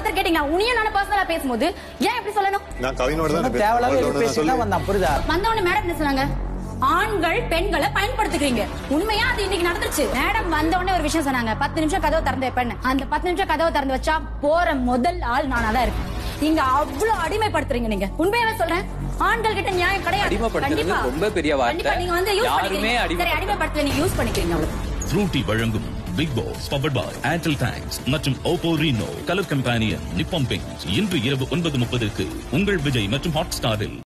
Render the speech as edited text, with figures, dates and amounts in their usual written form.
ஒருத்தர் கேட்டீங்க உனியும் நான் பர்சனலா பேசும்போது ஏன் எப்படி சொல்லணும்? நான் கவினோட தான் தேவலாவே பேசினா வந்தா புரியுதா? வந்தவொடனே மேடம் என்ன சொன்னாங்க? ஆண்கள் பெண்களை பயன்படுத்திக்கிறீங்க. உண்மையா அது இன்னைக்கு நடந்துச்சு. மேடம் வந்தவொடனே ஒரு விஷயம் சொன்னாங்க, 10 நிமிஷம் கதவை திறந்து வைப்பேன்னு. அந்த 10 நிமிஷம் கதவை திறந்து வச்சா போற முதல் ஆள் நானா தான் இருக்கேன். இங்க அவ்வளவு அடிமைப்படுத்துறீங்க நீங்க. உண்மையாவே சொல்றேன், ஆண்கள் கிட்ட நியாயம் கிடையாது. கண்டிப்பா ரொம்ப பெரிய வார்த்தை. நீங்க வந்து யூஸ் பண்ணிக்கிறீங்க. சரி, அடிமைப்படுத்த நீங்க யூஸ் பண்ணிக்கிறீங்க. அவ்வளவு. ஃப்ரூட்டி வழங்கும் Bigg Boss powered by Airtel thanks மற்றும் Oppo Reno colour companion Nippon paint இன்று இரவு 9:30 உங்கள் விஜய் மற்றும் ஹாட் ஸ்டாரில்.